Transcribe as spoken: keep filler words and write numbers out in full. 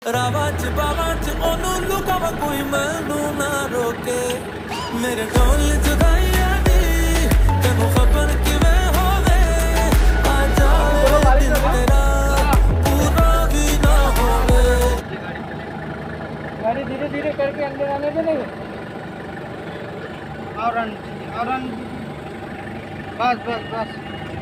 रावां च बावां च ओनू लुकावा कोई मैनू ना रोके मेरे ढोल जुदाइयां दी तेनू खबर किवें होवे आ जाए दिल तेरा पूरा भी ना होवे। गाड़ी धीरे धीरे करके अंदर आने देंगे और रन और रन बस बस बस।